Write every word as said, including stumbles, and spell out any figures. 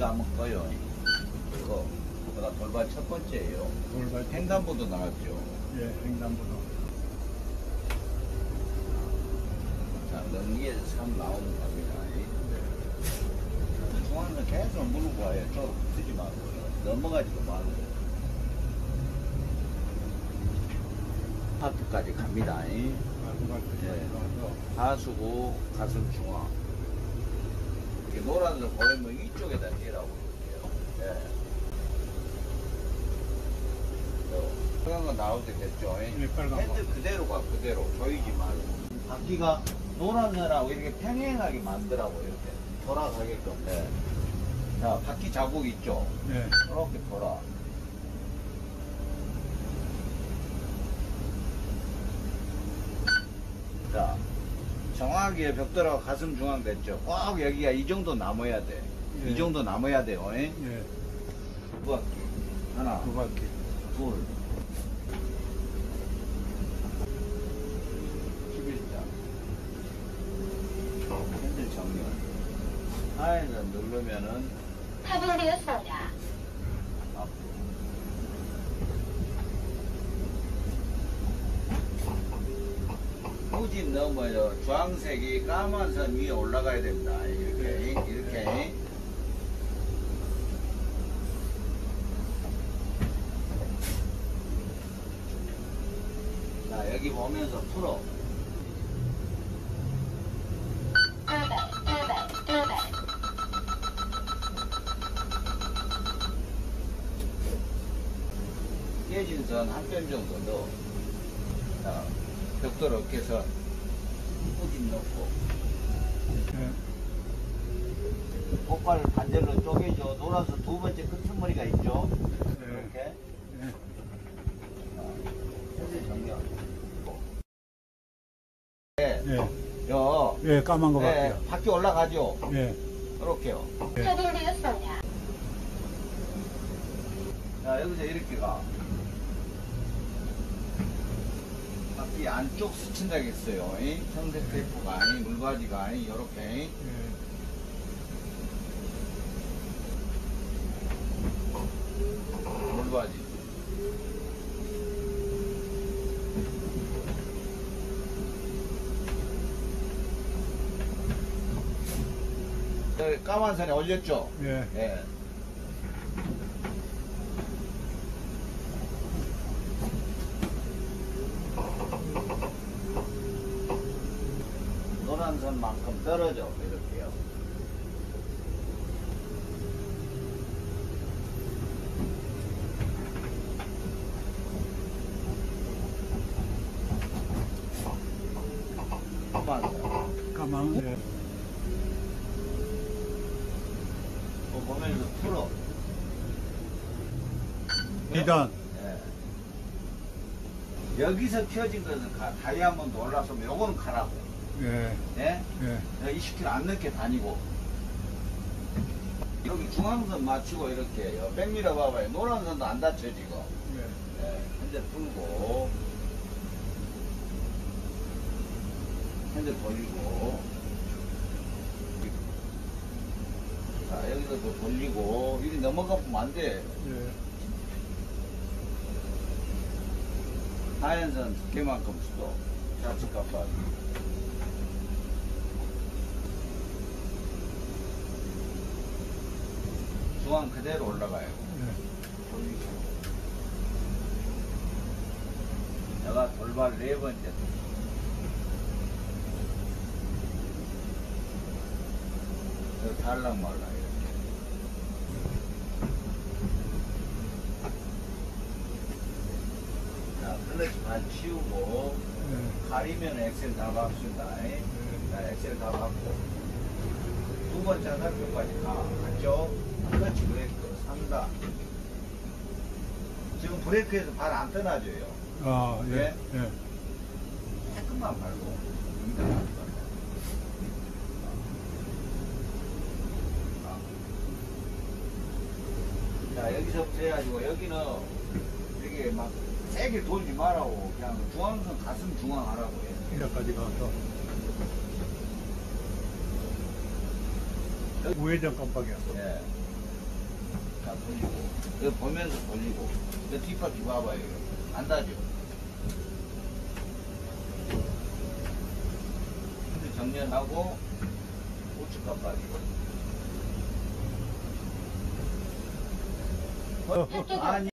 이거 한번 꺼요. 이거 내가 돌발 첫 번째예요. 돌발 횡단보도 나왔죠. 예, 횡단보도. 자, 넘기에서 참 나오는 겁니다. 네. 중앙에서 계속 물고 와요. 저 쓰지 말고 넘어가지도 말고. 하트까지 갑니다. 네. 하수구 가슴 중앙. 이렇게 노란색 보이면 이쪽에다 띄라고 그럴게요. 예. 빨간 거 나올 때 됐죠? 네, 빨간 핸들 거. 그대로 가, 그대로. 조이지 말고. 바퀴가 노란색하고 이렇게 평행하게 만들라고, 이렇게. 돌아가게끔. 예. 자, 바퀴 자국 있죠? 네. 이렇게 돌아. 자, 정확하게 벽돌하고 가슴 중앙 됐죠? 꼭 여기가 이 정도 남아야 돼. 예. 이 정도 남아야 돼요. 예? 예. 두 바퀴. 하나, 두 바퀴. 둘. 십일 자. 핸들 정렬. 하에서 누르면은 파손되었습니다. 앞으로. 후집 넘어요. 주황색이 까만 선 위에 올라가야 됩니다. 이렇게, 이렇게. 자, 여기 보면서 풀어. 일번, 일번, 일번. 깨진 선 한 뼘 정도 넣어. 자, 벽돌 어깨선 후집 넣고. 예. 꽃발을 반절로 쪼개줘. 놀아서 두 번째 끄트머리가 있죠. 네. 이렇게. 예. 현재 정렬. 네. 예. 여. 예, 까만 거 네, 바퀴요. 바퀴 올라가죠. 예. 이렇게요. 파손되었습니다. 자, 여기서 이렇게 가. 바퀴 안쪽 스친다고 했어요. 청색 테이프가 아니, 물바지가 아니, 요렇게. 예. 물바지. 여기 까만 선에 올렸죠? 예. 예. 노란 선만큼 떨어져, 이렇게요. 까만 선. 까만, 예. 뭐 보면서 풀어. 비단. 예. 여기서 펴진 것은 가. 다이아몬드 올라서면 요거는 가라고. 예. 예? 예. 이십 킬로미터 안 넘게 다니고. 여기 중앙선 맞추고 이렇게 요. 백 미터 봐봐요. 노란 선도 안 다쳐, 지금. 예. 예. 핸들 풀고. 핸들 돌리고. 자, 여기서도 돌리고. 이리 넘어가면 안 돼. 예. 하얀선 두께만큼 수도. 좌측 깜빡이. 중앙 그대로 올라가요. 예. 돌리고. 내가 돌발 네 번째. 저 달랑 말라, 이렇게. 자, 클러치 반 치우고, 예. 가리면 엑셀 다 박습니다. 자, 엑셀 다 박고. 두 번째 화살표까지 가. 맞죠? 클러치 브레이크 삼 단. 지금 브레이크에서 발 안 떠나줘요. 아, 예. 예? 예. 조금만 밟고. 이대로 안 밟고. 자, 여기서부터 해가지고, 여기는, 이렇게 막, 세게 돌지 말라고, 그냥 중앙선 가슴 중앙 하라고 해. 여기까지 가서. 우회전 깜빡이야. 예. 이거 보면서 돌리고. 그 뒷바퀴 봐봐요. 이거. 안 닿죠? 핸들 정렬하고, 우측 깜빡이고. 어. 아니.